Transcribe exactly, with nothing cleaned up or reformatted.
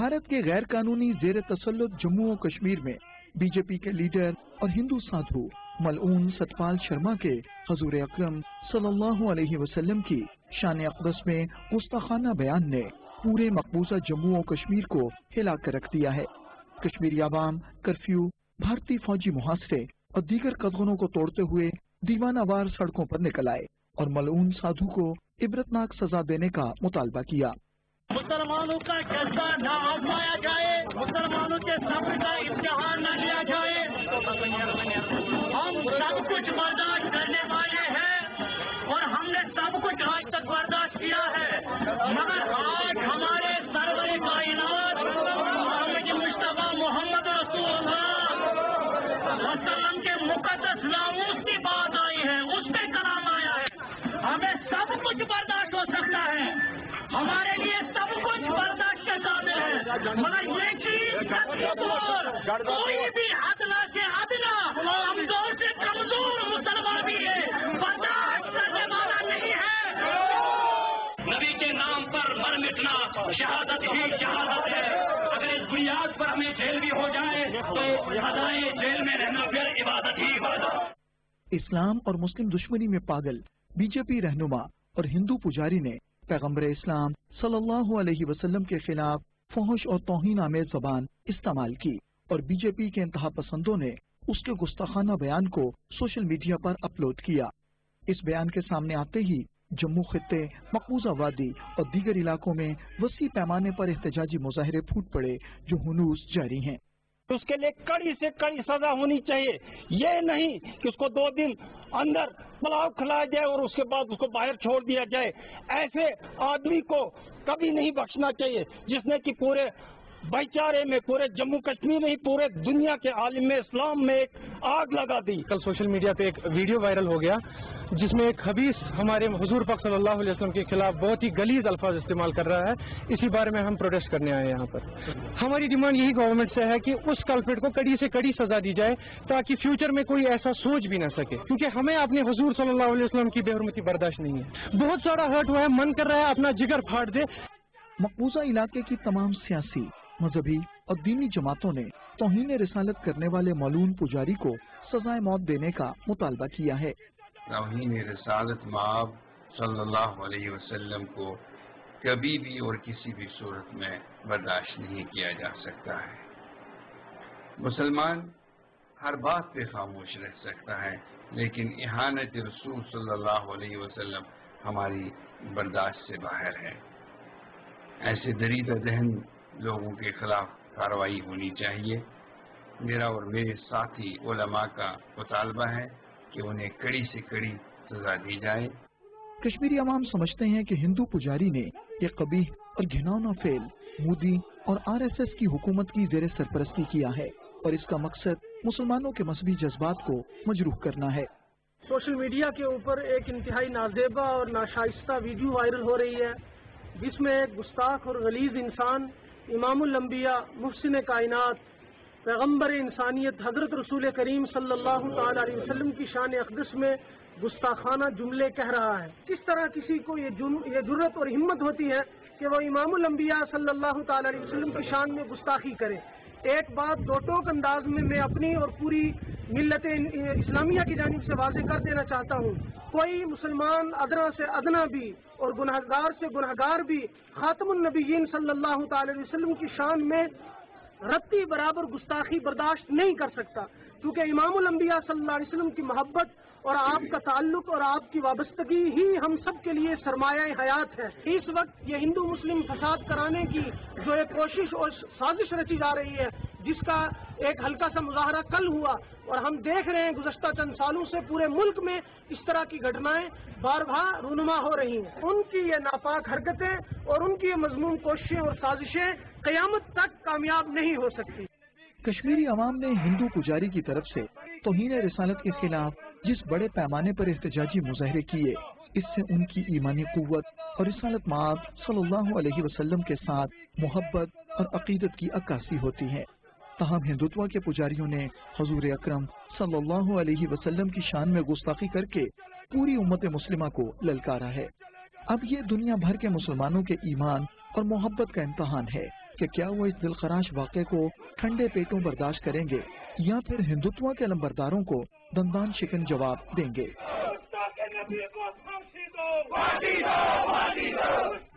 بھارت کے غیر قانونی زیر تسلط جموں و کشمیر میں بی جے پی کے لیڈر اور ہندو سادھو ملعون ستپال شرما کے حضور اکرم صلی اللہ علیہ وسلم کی شان اقدس میں گستاخانہ بیان نے پورے مقبوضہ جموں و کشمیر کو ہلا کر رکھ دیا ہے۔ کشمیری عوام کرفیو، بھارتی فوجی محاصرے اور دیگر قدغنوں کو توڑتے ہوئے دیوانہ وار سڑکوں پر نکل آئے اور ملعون سادھو کو عبرتناک سزا دینے کا مطالبہ کیا۔ مسلمانوں کا جذبہ نہ آزمایا جائے، مسلمانوں کے صبر کا امتحان نہ لیا جائے۔ ہم سب کچھ برداشت کرنے والے ہیں اور ہم نے سب کچھ آج تک برداشت کیا ہے، مگر آج ہمارے سرور کائنات محمد مصطفیٰ محمد رسول اللہ وسلم کے مقدس ناموس کی بات آئی ہے، اس پہ کلام آیا ہے۔ ہمیں سب کچھ برداشت ہو سکتا ہے، ہمارے لیے سب کچھ برداشت کے قابل ہے، مگر یہ چیز کوئی بھی ادنا سے ادنا کمزور سے کمزور مسلمان بھی ہے برداشت کرنے والا نہیں ہے۔ نبی کے نام پر مر مٹنا شہادت ہی شہادت ہے، اگر اس بنیاد پر ہمیں جیل بھی ہو جائے تو سزائے جیل میں رہنا پھر عبادت ہی عبادت۔ اسلام اور مسلم دشمنی میں پاگل بی جے پی رہنما اور ہندو پجاری نے پیغمبر اسلام صلی اللہ علیہ وسلم کے خلاف فحش اور توہین آمیز زبان استعمال کی اور بی جے پی کے انتہا پسندوں نے اس کے گستاخانہ بیان کو سوشل میڈیا پر اپلوڈ کیا۔ اس بیان کے سامنے آتے ہی جموں خطے، مقبوضہ وادی اور دیگر علاقوں میں وسیع پیمانے پر احتجاجی مظاہرے پھوٹ پڑے جو ہنوز جاری ہیں۔ اس کے لیے کڑی سے کڑی سزا ہونی چاہیے، یہ نہیں کہ اس کو دو دن اندر پلاؤ کھلایا جائے اور اس کے بعد اس کو باہر چھوڑ دیا جائے۔ ایسے آدمی کو کبھی نہیں بخشنا چاہیے جس نے کہ پورے بھائی چارے میں، پورے جموں کشمیر میں، پورے دنیا کے عالم اسلام میں ایک آگ لگا دی۔ کل سوشل میڈیا پہ ایک ویڈیو وائرل ہو گیا جس میں ایک خبیث ہمارے حضور پاک صلی اللہ علیہ وسلم کے خلاف بہت ہی غلیظ الفاظ استعمال کر رہا ہے۔ اسی بارے میں ہم پروٹیسٹ کرنے آئے ہیں یہاں پر۔ ہماری ڈیمانڈ یہی گورنمنٹ سے ہے کہ اس کلپریٹ کو کڑی سے کڑی سزا دی جائے تاکہ فیوچر میں کوئی ایسا سوچ بھی نہ سکے، کیونکہ ہمیں اپنے حضور صلی اللہ علیہ وسلم کی بے حرمتی برداشت نہیں ہے۔ بہت سارا ہرٹ ہوا ہے، من کر رہا ہے اپنا جگر پھاڑ دے۔ مقبوضہ علاقے کی تمام سیاسی، مذہبی اور دینی جماعتوں نے توہین رسالت کرنے والے ملعون پجاری کو سزائے موت دینے کا مطالبہ کیا ہے۔ توہین رسالت مآب صلی اللہ علیہ وسلم کو کبھی بھی اور کسی بھی صورت میں برداشت نہیں کیا جا سکتا ہے۔ مسلمان ہر بات پہ خاموش رہ سکتا ہے، لیکن اہانت رسول صلی اللہ علیہ وسلم ہماری برداشت سے باہر ہے۔ ایسے دریدہ ذہن لوگوں کے خلاف کارروائی ہونی چاہیے۔ میرا اور میرے ساتھی علماء کا مطالبہ ہے کہ انہیں کڑی سے کڑی سزا دی جائے۔ کشمیری عوام سمجھتے ہیں کہ ہندو پجاری نے یہ قبیح اور گھناؤنا فعل مودی اور آر ایس ایس کی حکومت کی زیر سرپرستی کیا ہے اور اس کا مقصد مسلمانوں کے مذہبی جذبات کو مجروح کرنا ہے۔ سوشل میڈیا کے اوپر ایک انتہائی نازیبا اور ناشائستہ ویڈیو وائرل ہو رہی ہے جس میں ایک گستاخ اور غلیظ انسان امام الانبیاء، محسن کائنات، پیغمبر انسانیت حضرت رسول کریم صلی اللہ تعالی علیہ وسلم کی شان اقدس میں گستاخانہ جملے کہہ رہا ہے۔ کس طرح کسی کو یہ جرأت اور ہمت ہوتی ہے کہ وہ امام الانبیاء صلی اللہ تعالی علیہ وسلم کی شان میں گستاخی کرے۔ ایک بات دو ٹوک انداز میں میں اپنی اور پوری ملت اسلامیہ کی جانب سے واضح کر دینا چاہتا ہوں، کوئی مسلمان ادنا سے ادنا بھی اور گنہگار سے گنہگار بھی خاتم النبیین صلی اللہ تعالی علیہ وسلم کی شان میں رتی برابر گستاخی برداشت نہیں کر سکتا، کیونکہ امام الانبیاء صلی اللہ علیہ وسلم کی محبت اور آپ کا تعلق اور آپ کی وابستگی ہی ہم سب کے لیے سرمایہ حیات ہے۔ اس وقت یہ ہندو مسلم فساد کرانے کی جو ایک کوشش اور سازش رچی جا رہی ہے، جس کا ایک ہلکا سا مظاہرہ کل ہوا اور ہم دیکھ رہے ہیں گزشتہ چند سالوں سے پورے ملک میں اس طرح کی گھٹنائیں بار بار رونما ہو رہی ہیں۔ ان کی یہ ناپاک حرکتیں اور ان کی یہ مذموم کوششیں اور سازشیں قیامت تک کامیاب نہیں ہو سکتی۔ کشمیری عوام نے ہندو پجاری کی طرف سے توہین رسالت کے خلاف جس بڑے پیمانے پر احتجاجی مظاہرے کیے، اس سے ان کی ایمانی قوت اور رسالت مآب صلی اللہ علیہ وسلم کے ساتھ محبت اور عقیدت کی عکاسی ہوتی ہے۔ تاہم ہندوتوا کے پجاریوں نے حضور اکرم صلی اللہ علیہ وسلم کی شان میں گستاخی کر کے پوری امت مسلمہ کو للکارا ہے۔ اب یہ دنیا بھر کے مسلمانوں کے ایمان اور محبت کا امتحان ہے کہ کیا وہ اس دلخراش واقعے کو ٹھنڈے پیٹوں برداشت کریں گے یا پھر ہندوتوا کے علمبرداروں کو دندان شکن جواب دیں گے.